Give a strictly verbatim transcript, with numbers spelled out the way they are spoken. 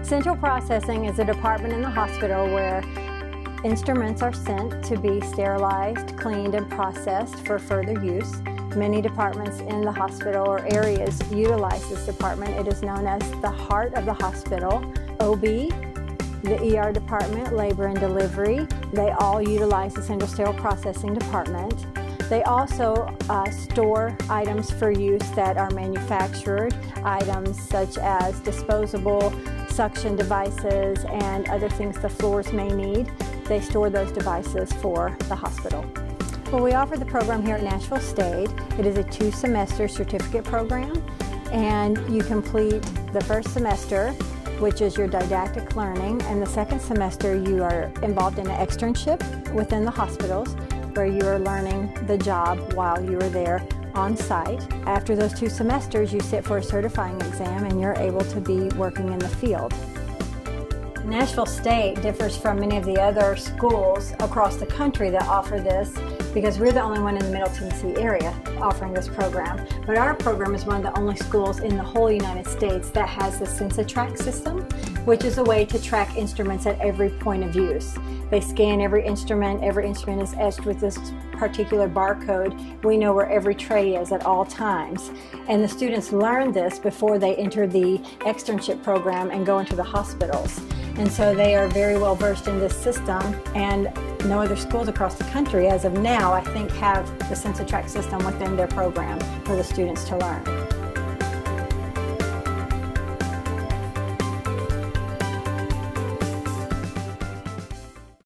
Central processing is a department in the hospital where instruments are sent to be sterilized, cleaned, and processed for further use. Many departments in the hospital or areas utilize this department. It is known as the heart of the hospital. O B, the E R department, labor and delivery, they all utilize the Central Sterile Processing Department. They also uh, store items for use that are manufactured, items such as disposable suction devices and other things the floors may need. They store those devices for the hospital. Well, we offer the program here at Nashville State. It is a two-semester certificate program, and you complete the first semester, which is your didactic learning, and the second semester you are involved in an externship within the hospitals where you are learning the job while you are there on site. After those two semesters, you sit for a certifying exam and you're able to be working in the field. Nashville State differs from many of the other schools across the country that offer this because we're the only one in the Middle Tennessee area offering this program. But our program is one of the only schools in the whole United States that has the SensaTrack system, which is a way to track instruments at every point of use. They scan every instrument, every instrument is etched with this particular barcode. We know where every tray is at all times. And the students learn this before they enter the externship program and go into the hospitals. And so they are very well versed in this system, and no other schools across the country, as of now, I think, have the SensaTrack system within their program for the students to learn.